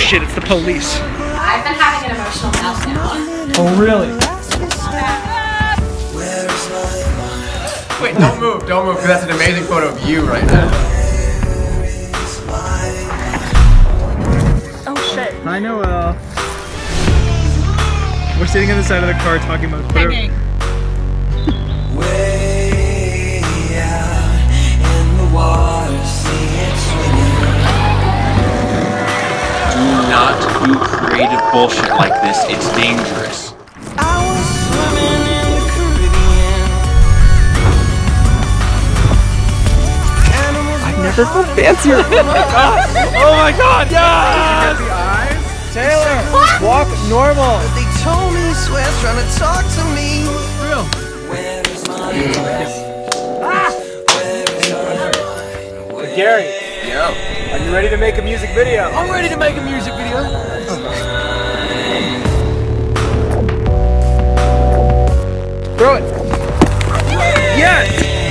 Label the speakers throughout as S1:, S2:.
S1: shit, it's the police.
S2: I've been having an emotional meltdown.
S1: Oh, really?
S3: Wait, don't move, because that's an amazing photo of you right now.
S2: Oh shit.
S1: Hi, Noel. We're sitting on the side of the car talking about Twitter.
S2: Hanging.
S4: Way out in the water, see it swimming.
S5: Do not do creative bullshit like this. It's dangerous.
S4: I was swimming in the Caribbean.
S1: I've never felt fancier. Oh my god! Oh my god! Yes!
S3: The eyes?
S1: Taylor, walk normal.
S4: They told me, swear, trying to talk to me.
S1: Real.
S4: Where is my mind? Where is my mind?
S1: Gary,
S3: Yo.
S1: are you ready to make a music video?
S3: I'm ready to make a music video.
S1: Throw it. Yes!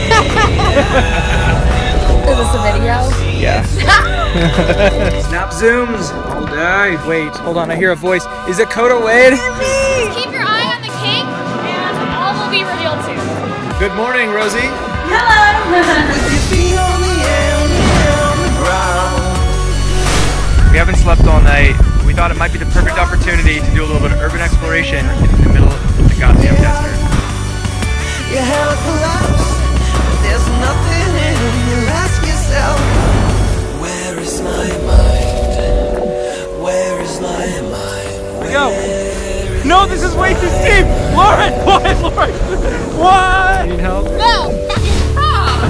S2: Is this a video?
S1: Yeah. Snap zooms all day. Wait, hold on, I hear a voice. Is it Coda Wade?
S2: Keep your eye on the king and all will be revealed soon.
S1: Good morning, Rosie.
S2: Hello!
S4: With your feet on the air, on the ground.
S1: We haven't slept all night. We thought it might be the perfect opportunity to do a little bit of urban exploration in the middle of the goddamn desert.
S4: Your hair collapse, but there's nothing in it. You ask yourself, where is my mind? Where is my mind?
S1: Here we go. No, this is way too steep! Lauren! What? Lauren! What? Need help?
S2: No! Fucking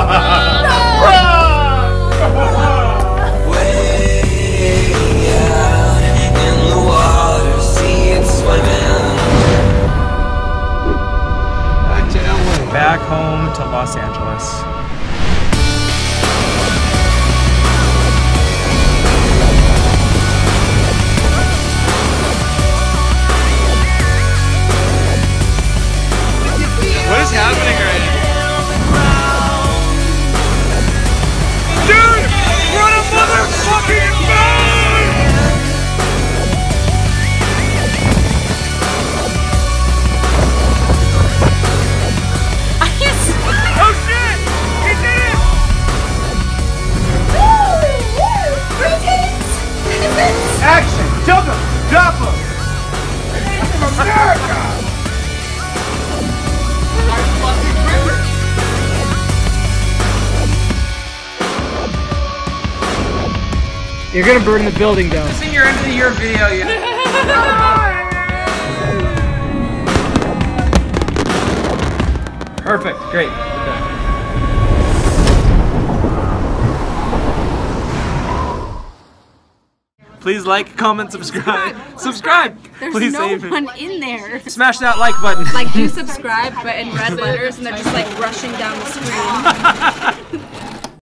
S4: Way out in the water, see it swimming.
S1: Back home to Los Angeles. What is happening right now? Dude! We're on a motherfucking boat! Oh shit! He did it! Action! Jump him! Drop him! America! You're gonna burn the building down.
S3: This is your end of the year video, you
S1: Perfect. Great. We're done. Please like, comment, subscribe. Subscribe!
S6: There's
S1: Please
S6: no
S1: save it.
S6: one in there.
S1: Smash that like button.
S6: Like, do subscribe, but in red letters, and they're just like rushing down the screen.